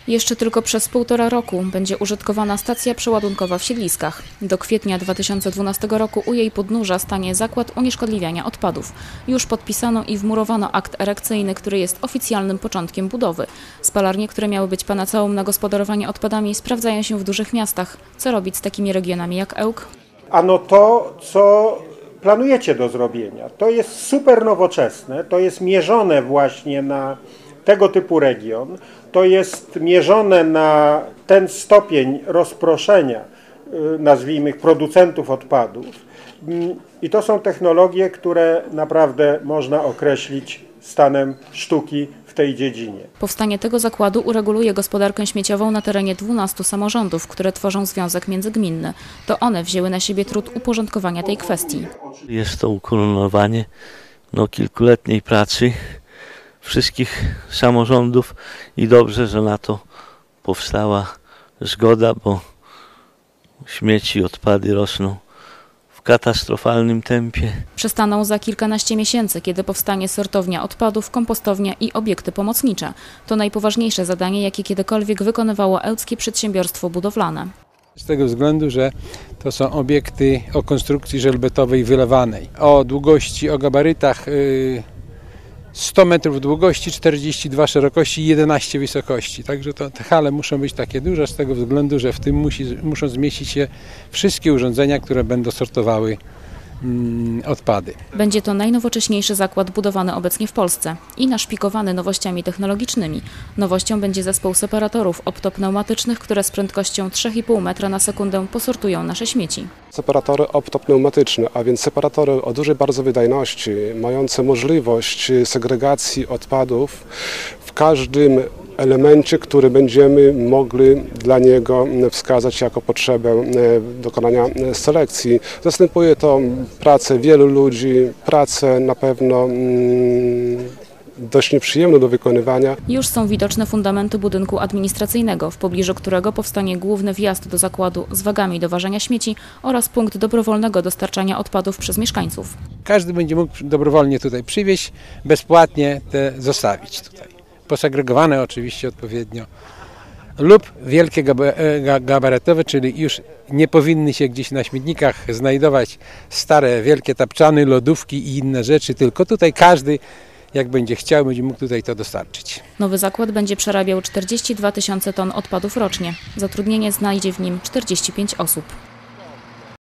Jeszcze tylko przez 1,5 roku będzie użytkowana stacja przeładunkowa w Siedliskach. Do kwietnia 2012 roku u jej podnóża stanie zakład unieszkodliwiania odpadów. Już podpisano i wmurowano akt erekcyjny, który jest oficjalnym początkiem budowy. Spalarnie, które miały być panaceum na gospodarowanie odpadami, sprawdzają się w dużych miastach. Co robić z takimi regionami jak Ełk? Ano to, co planujecie do zrobienia, to jest super nowoczesne, to jest mierzone właśnie na tego typu region, to jest mierzone na ten stopień rozproszenia, nazwijmy ich, producentów odpadów. I to są technologie, które naprawdę można określić stanem sztuki w tej dziedzinie. Powstanie tego zakładu ureguluje gospodarkę śmieciową na terenie 12 samorządów, które tworzą związek międzygminny. To one wzięły na siebie trud uporządkowania tej kwestii. Jest to ukoronowanie kilkuletniej pracy wszystkich samorządów i dobrze, że na to powstała zgoda, bo śmieci, odpady rosną w katastrofalnym tempie. Przestaną za kilkanaście miesięcy, kiedy powstanie sortownia odpadów, kompostownia i obiekty pomocnicze. To najpoważniejsze zadanie, jakie kiedykolwiek wykonywało ełckie przedsiębiorstwo budowlane. Z tego względu, że to są obiekty o konstrukcji żelbetowej wylewanej. O długości, o gabarytach 100 metrów długości, 42 szerokości i 11 wysokości. Także te hale muszą być takie duże z tego względu, że w tym muszą zmieścić się wszystkie urządzenia, które będą sortowały odpady. Będzie to najnowocześniejszy zakład budowany obecnie w Polsce i naszpikowany nowościami technologicznymi. Nowością będzie zespół separatorów optopneumatycznych, które z prędkością 3,5 metra na sekundę posortują nasze śmieci. Separatory optopneumatyczne, a więc separatory o dużej bardzo wydajności, mające możliwość segregacji odpadów w każdym elemencie, który będziemy mogli dla niego wskazać jako potrzebę dokonania selekcji. Zastępuje to pracę wielu ludzi, pracę na pewno dość nieprzyjemną do wykonywania. Już są widoczne fundamenty budynku administracyjnego, w pobliżu którego powstanie główny wjazd do zakładu z wagami do ważenia śmieci oraz punkt dobrowolnego dostarczania odpadów przez mieszkańców. Każdy będzie mógł dobrowolnie tutaj przywieźć, bezpłatnie te zostawić tutaj. Posegregowane oczywiście odpowiednio lub wielkie gabarytowe, czyli już nie powinny się gdzieś na śmietnikach znajdować stare wielkie tapczany, lodówki i inne rzeczy, tylko tutaj każdy jak będzie chciał, będzie mógł tutaj to dostarczyć. Nowy zakład będzie przerabiał 42 000 ton odpadów rocznie. Zatrudnienie znajdzie w nim 45 osób.